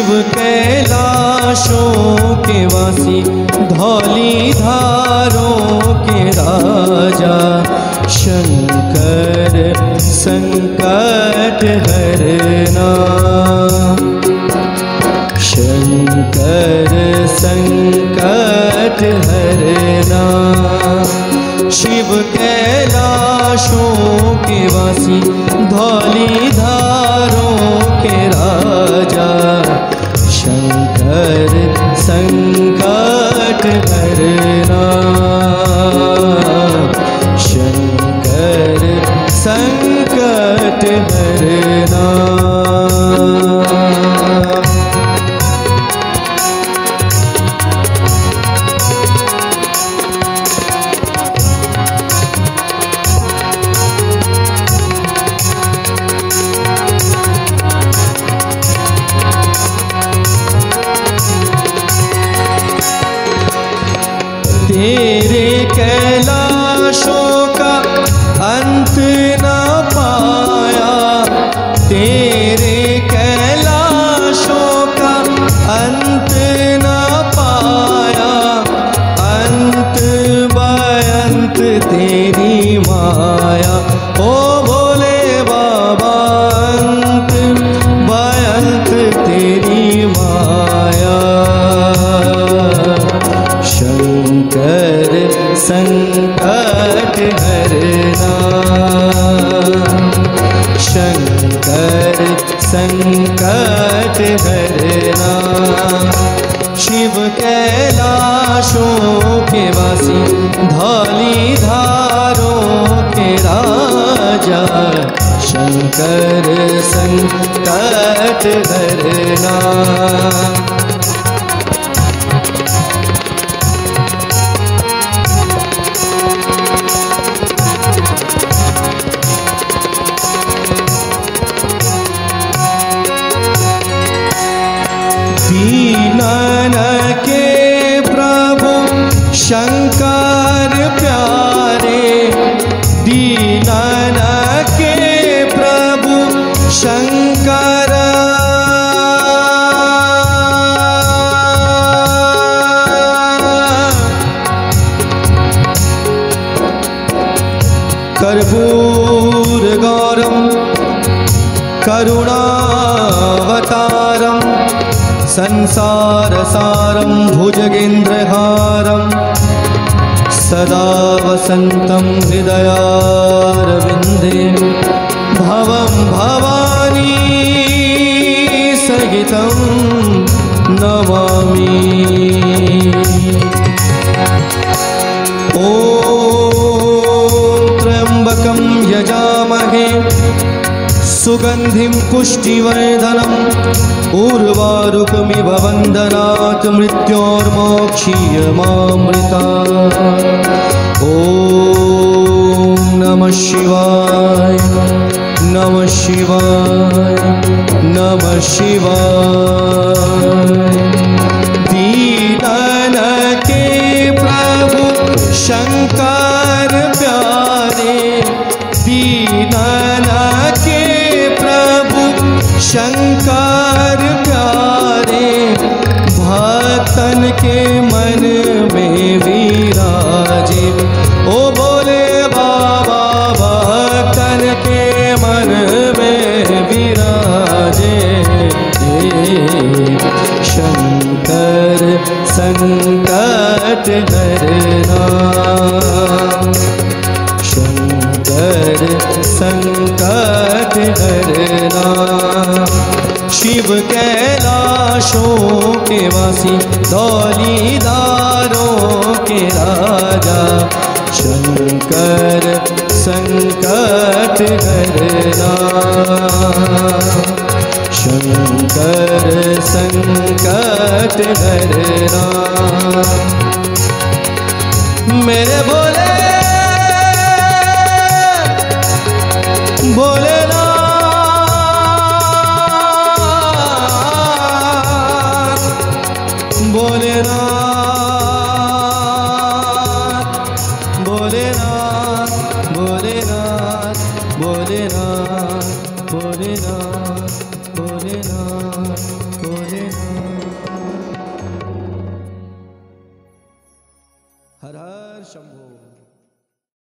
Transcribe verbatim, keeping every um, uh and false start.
शिव कैलाशों के वासी, धौली धारों के राजा, शंकर संकट हरना, शंकर संकट हरना। शिव कैलाशों के वासी, धौली धारों के राजा, शंकर संकट हरना, शंकर संकट हरना। तेरे कैलाशों का अंत न पाया, तेरे कैलाशों का अंत न पाया, अंत बयंत तेरी माया, ओ भोले बाबा अंत बयंत तेरी माया, शंकर संकट हरना, शंकर संकट हरना। शिव कैलाशों के वासी, धौली धारों के राजा, शंकर संकट हरना। दीनन के प्रभु शंकर प्यारे, दीनन के प्रभु शंकर, कर्पूर गौरम करुणावतारम, संसार सारम भुजगेन्द्रहारम, सदा वसंतं हृदयारविंदे, भवं भवानी सहितं नमामि। ॐ त्र्यंबकं यजामहे सुगंधिं पुष्टिवर्धनम्, उर्वारुकमिव वन्दनात् मृत्योर्मोक्षीयमामृतात्। ॐ नमः शिवाय, नमः शिवाय, नमः शिवाय। दीनन के प्रभु शंकर प्यारे, दीनन के प्रभु शंकर प्यारे, भक्तन के मन में विराजे, ओ बोले बाबा भक्तन के मन में विराजे, शंकर संकट हरना, शंकर संकट हरना। शिव कैलाशों के वासी, धौली धारों के राजा, शंकर संकट हरना, शंकर संकट हरना। मेरे भोले भोलेनाथ, भोलेनाथ, भोलेनाथ, भोलेनाथ, भोलेनाथ, भोलेनाथ, भोलेनाथ, भोलेनाथ। शंभो।